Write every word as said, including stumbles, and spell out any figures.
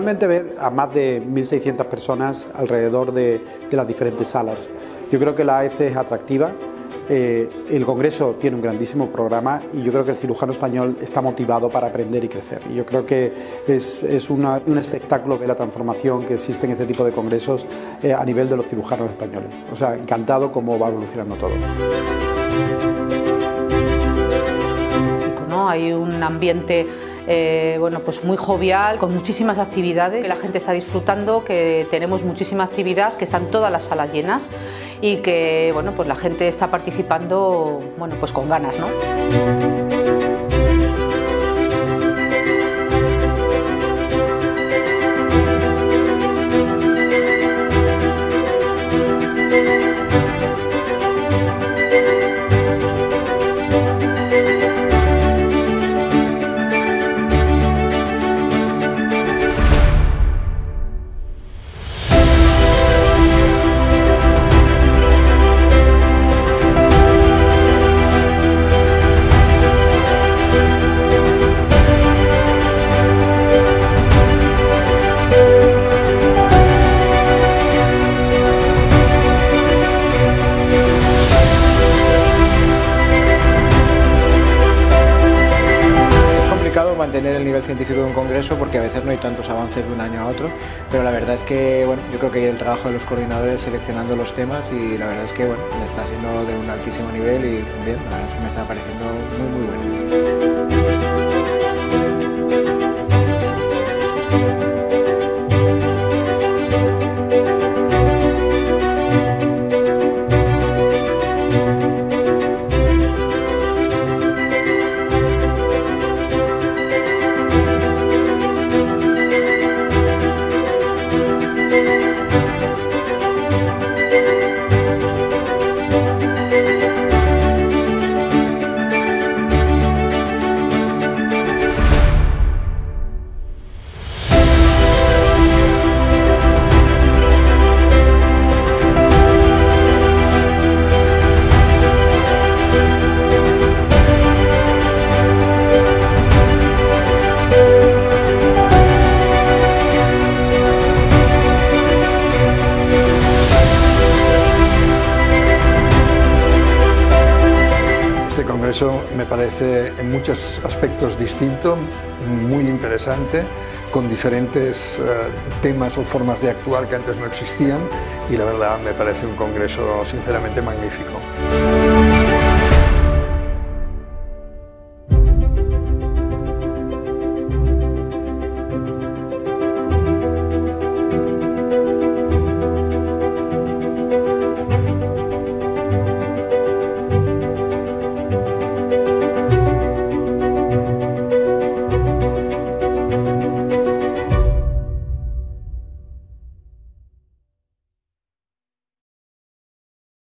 fundamentalmente ver a más de mil seiscientas personas alrededor de, de las diferentes salas. Yo creo que la A E C es atractiva. Eh, el Congreso tiene un grandísimo programa y yo creo que el cirujano español está motivado para aprender y crecer. Y yo creo que es, es una, un espectáculo ver la transformación que existe en este tipo de congresos eh, a nivel de los cirujanos españoles. O sea, encantado cómo va evolucionando todo. ¿No? Hay un ambiente Eh, bueno, pues muy jovial, con muchísimas actividades, que la gente está disfrutando, que tenemos muchísima actividad, que están todas las salas llenas y que bueno, pues la gente está participando, bueno, pues con ganas, ¿no? Mantener el nivel científico de un congreso porque a veces no hay tantos avances de un año a otro, pero la verdad es que bueno, yo creo que hay el trabajo de los coordinadores seleccionando los temas y la verdad es que bueno, está siendo de un altísimo nivel y bien, la verdad es que me está pareciendo muy muy bueno. Este congreso me parece en muchos aspectos distinto, muy interesante, con diferentes uh, temas o formas de actuar que antes no existían y la verdad me parece un congreso sinceramente magnífico.